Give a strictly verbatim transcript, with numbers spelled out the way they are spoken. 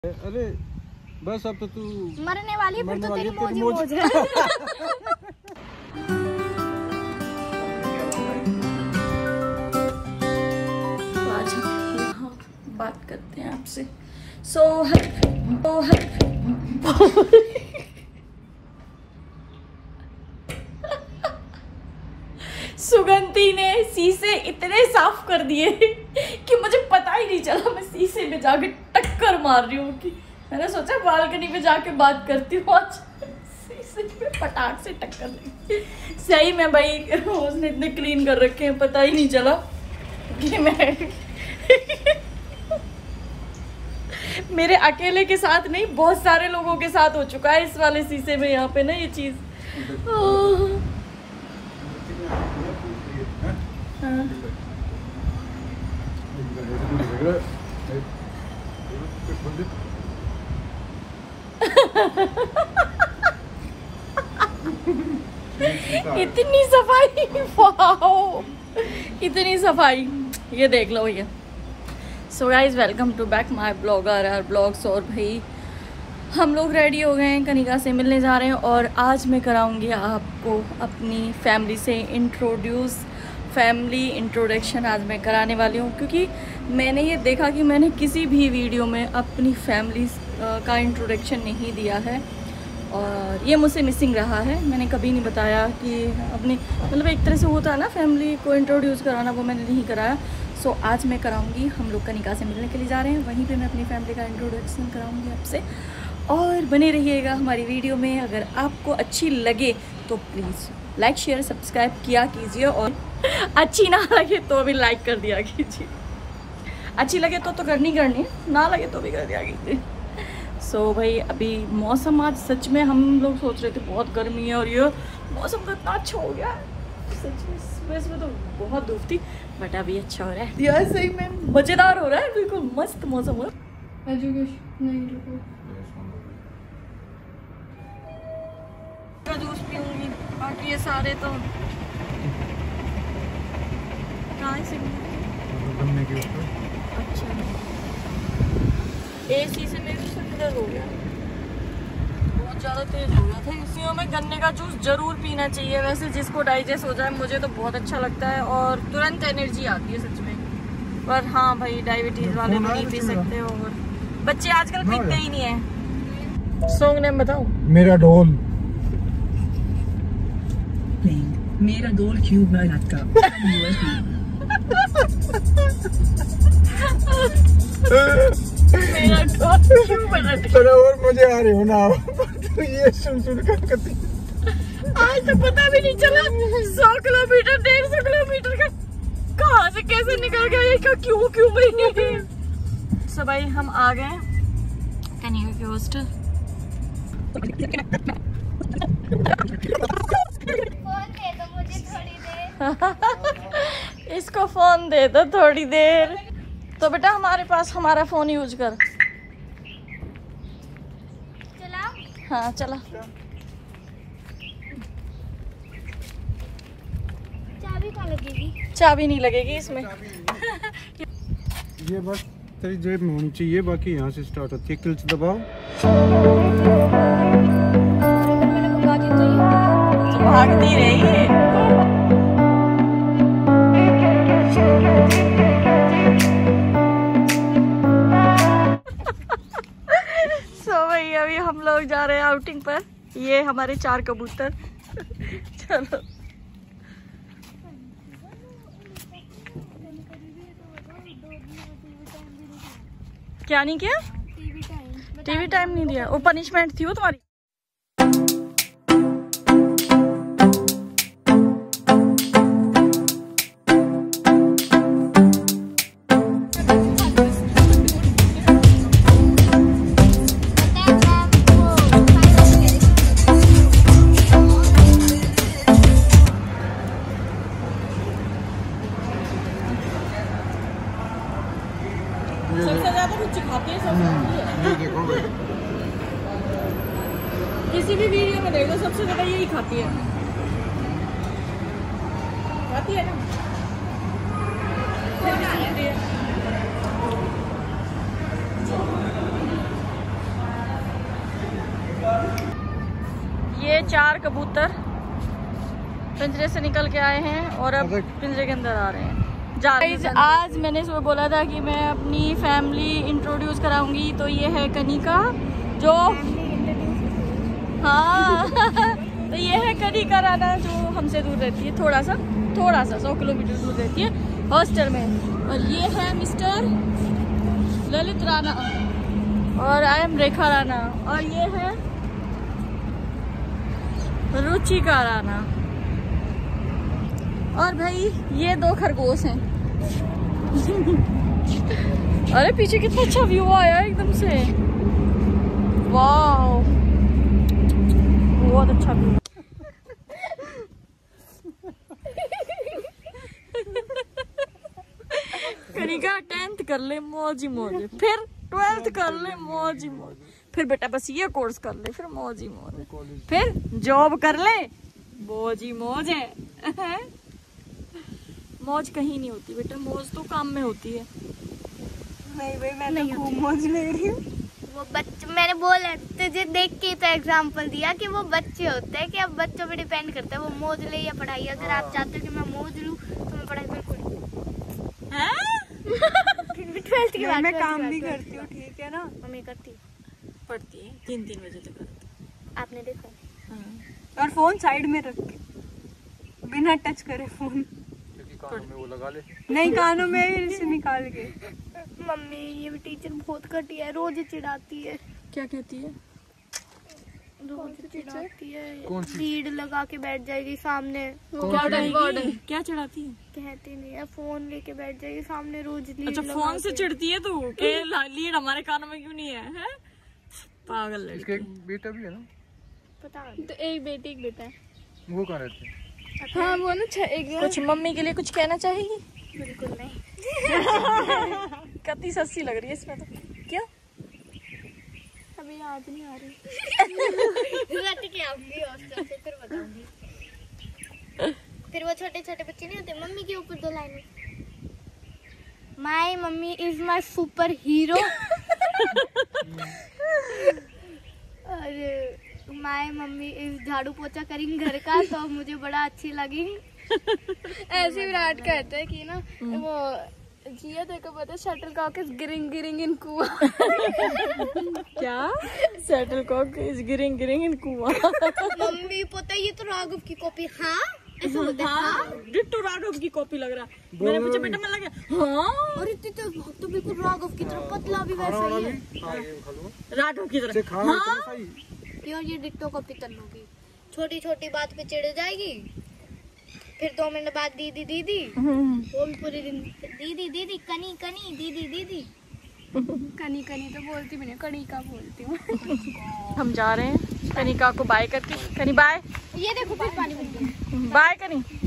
अरे बस अब तो तू मरने वाली है, फिर तो तेरी मौज ही मौज। मौज है। तो आज हम यहाँ बात करते हैं आपसे। सो सो सुगंधी ने शीशे इतने साफ कर दिए कि मुझे पता ही नहीं चला मैं शीशे में जाके टक्कर मार रही हूँ। कि मैंने सोचा बालकनी में जाके बात करती हूँ, आज शीशे में पटाख से टक्कर लगी। सही में भाई उसने इतने क्लीन कर रखे हैं, पता ही नहीं चला कि मैं मेरे अकेले के साथ नहीं, बहुत सारे लोगों के साथ हो चुका है इस वाले शीशे में। यहाँ पे ना ये चीज हाँ। इतनी सफाई, वाओ इतनी सफाई, ये देख लो भैया। So guys welcome to back my blogger R blogs. और भाई हम लोग रेडी हो गए हैं, कनिका से मिलने जा रहे हैं और आज मैं कराऊंगी आपको अपनी फैमिली से इंट्रोड्यूस। फैमिली इंट्रोडक्शन आज मैं कराने वाली हूँ, क्योंकि मैंने ये देखा कि मैंने किसी भी वीडियो में अपनी फैमिली का इंट्रोडक्शन नहीं दिया है और ये मुझसे मिसिंग रहा है। मैंने कभी नहीं बताया कि अपनी, मतलब एक तरह से होता है ना फैमिली को इंट्रोड्यूस कराना, वो मैंने नहीं कराया। सो so, आज मैं कराऊंगी। हम लोग कनिका से मिलने के लिए जा रहे हैं, वहीं पे मैं अपनी फैमिली का इंट्रोडक्शन कराऊंगी आपसे। और बने रहिएगा हमारी वीडियो में। अगर आपको अच्छी लगे तो प्लीज़ लाइक शेयर सब्सक्राइब किया कीजिए, और अच्छी ना लगे तो भी लाइक कर दिया कीजिए। अच्छी लगे तो तो करनी करनी, ना लगे तो भी कर दिया कीजिए। सो so, भाई अभी मौसम आज सच में हम लोग सोच रहे थे बहुत गर्मी है और ये मौसम तो इतना अच्छा हो गया सच में। सुबह सुबह तो बहुत धूप थी, बट अभी अच्छा हो रहा है यार, सही में मज़ेदार हो रहा है, बिल्कुल मस्त मौसम हो रहा है। एजुकेशन नहीं रुको, जूस पीऊंगी, बाकी ये सारे तो कहाँ से बनने के ऊपर। अच्छा एसी से मेरे सिर हो गया, बहुत ज़्यादा तेज हो गया था। इसी में गन्ने का जूस जरूर पीना चाहिए वैसे, जिसको डाइजेस्ट हो जाए। मुझे तो बहुत अच्छा लगता है और तुरंत एनर्जी आती है सच में। पर हाँ भाई डायबिटीज वाले भी नहीं पी सकते, और बच्चे आजकल पीते ही नहीं है। सॉन्ग नेम बताओ। मेरा ढोल, मेरा डोल क्यूब रात का। मेरा डोल क्यूब और मुझे आ रही हो ना तो ये सुन सुन कर करती। आज तो पता भी नहीं चला सौ किलोमीटर डेढ़ सौ किलोमीटर का कहाँ से कैसे निकल गया, ये क्यों क्यों क्यों नहीं। सब भाई हम आ गए कनिका के हॉस्टल। इसको फोन दे दो थोड़ी देर। तो बेटा हमारे पास हमारा फोन यूज कर। चला? हाँ चला। चाबी कहाँ लगेगी? चाबी नहीं लगेगी इसमें। ये बस तेरी जेब में होनी चाहिए, बाकी यहाँ से स्टार्ट होती है। क्लच दबाओ। मैंने मंगा दी तो ये तो भागती रही है। सो भाई अभी हम लोग जा रहे हैं आउटिंग पर। ये हमारे चार कबूतर। चलो क्या नहीं किया? टीवी टाइम टीवी टाइम नहीं दिया, वो पनिशमेंट थी वो तुम्हारी। सबसे ज्यादा कुछ खाते हैं सब। ये देखो भाई, किसी भी वीडियो में देखो सबसे ज्यादा यही खाती है, खाती है ना। चार कबूतर पिंजरे से निकल के आए हैं और अब पिंजरे के अंदर आ रहे हैं। गाइस आज मैंने सुबह बोला था कि मैं अपनी फैमिली इंट्रोड्यूस कराऊंगी, तो ये है कनिका जो हाँ तो ये है कनिका राणा जो हमसे दूर रहती है, थोड़ा सा थोड़ा सा सौ किलोमीटर दूर रहती है हॉस्टल में। और ये है मिस्टर ललित राणा और आई एम रेखा राणा और ये है रुचिका राणा। और भाई ये दो खरगोश हैं। अरे पीछे कितना अच्छा व्यू आया एकदम से, वाह बहुत अच्छा व्यू। कनिका टेंथ कर ले मौज ही मौज, फिर ट्वेल्थ कर ले मौज ही मौज, फिर बेटा बस ये कोर्स कर ले फिर मौज ही मौज, फिर जॉब कर ले मौज ही मौज है। मौज कहीं नहीं होती बेटा, मौज तो काम में होती है। नहीं भाई मैं नहीं खूब मौज ले रही हूँ। वो बच्चे मैंने बोला तुझे देख के तो एग्जांपल दिया कि वो बच्चे होते हैं कि अब बच्चों पे डिपेंड करता है वो मौज ले या पढ़ाई। अगर आप चाहते हो कि मैं मौज लूँ तो मैं पढ़ाई बिल्कुल ट्वेल्थ के बाद मैं काम भी करती हूँ, ठीक है ना। मम्मी करती पढ़ती है तीन तीन बजे तक करती। आपने देखा और फोन साइड में रख के बिना टच करे फोन कानों में वो लगा ले। नहीं कानों में से निकाल के। मम्मी ये भी टीचर बहुत घटिया है, रोज चिढ़ाती है। क्या कहती है? रोज चिढ़ाती है, लीड लगा के बैठ जाएगी सामने। क्या क्या चिढ़ाती है? कहती नहीं है, फोन लेके बैठ जाएगी सामने रोज लीड। अच्छा फोन से चिढ़ती है तू के लीड हमारे कानों में क्यों नहीं है, है? पागल लड़की। इसका एक बेटा भी है ना? पता नहीं। तो एक बेटी एक बेटा है। वो कहाँ रहते हैं? हाँ वो ना एक कुछ मम्मी के लिए कुछ कहना चाहेगी? बिल्कुल नहीं। कितनी सस्ती लग रही है इसमें तो। क्या अभी याद नहीं आ रही। रट के आऊंगी हॉस्टल से फिर बताऊंगी। फिर वो छोटे छोटे बच्चे नहीं होते, मम्मी के ऊपर दो लाइनें, my mummy is my superhero और माय मम्मी इस झाड़ू पोछा करेंगी घर का तो मुझे बड़ा अच्छी लगी। ऐसे विराट कहते हैं कि ना वो जिया देखो पता शटल कॉक इज गिरिंग गिरिंग इन कुआं। क्या शटल कॉक इज गिरिंग गिरिंग इन कुआं? मम्मी पता ये तो राघव की कॉपी। हाँ ऐसा होता है। हाँ डिट्टो राघव की कॉपी लग रहा है। मैंने पूछा बेटा मैं लगा हाँ और इतनी तो, तो बिल्कुल राघव की तरह पतला भी वैसा ही है। राघव की तरह। हाँ और ये डिट्टो कॉपी तन होगी, छोटी छोटी बात पे चिढ़ जाएगी, फिर दो मिनट बाद दीदी दीदी, वो भी पूरे दिन दीदी दीदी कनी कनी दीदी दीदी कनी कनी तो बोलती भी नहीं, कनिका बोलती हूँ। हम जा रहे हैं कनिका को बाय करके। कनी बाय। ये देखो फिर पानी बन गया। बाय कनी।